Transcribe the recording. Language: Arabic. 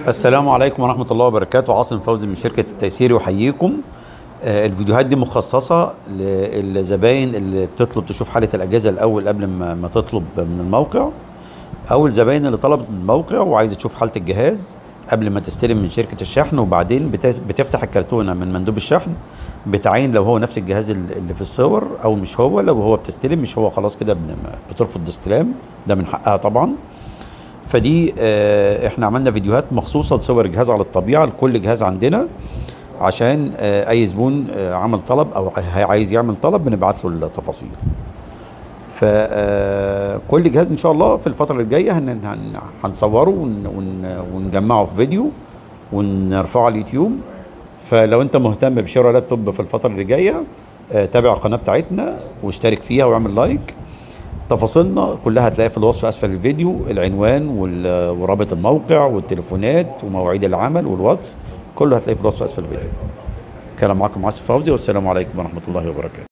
السلام عليكم ورحمة الله وبركاته. عاصم فوزي من شركة التيسير يحييكم. الفيديوهات دي مخصصة للزباين اللي بتطلب تشوف حالة الأجهزة الأول قبل ما تطلب من الموقع، أو الزباين اللي طلبت من الموقع وعايزة تشوف حالة الجهاز قبل ما تستلم من شركة الشحن، وبعدين بتفتح الكرتونة من مندوب الشحن، بتعين لو هو نفس الجهاز اللي في الصور أو مش هو. لو هو بتستلم، مش هو خلاص كده بترفض الاستلام، ده من حقها طبعا. فدي احنا عملنا فيديوهات مخصوصة لصور الجهاز على الطبيعة لكل جهاز عندنا، عشان اي زبون عمل طلب او عايز يعمل طلب بنبعت له التفاصيل. فكل جهاز ان شاء الله في الفترة الجاية هنصوره ونجمعه في فيديو ونرفعه على اليوتيوب. فلو انت مهتم بشراء لابتوب في الفترة اللي جاية، تابع القناة بتاعتنا واشترك فيها واعمل لايك. تفاصيلنا كلها هتلاقيها في الوصف اسفل الفيديو، العنوان ورابط الموقع والتليفونات ومواعيد العمل والواتس، كله هتلاقيه في الوصف اسفل الفيديو. كان معاكم عاصم فوزي، والسلام عليكم ورحمة الله وبركاته.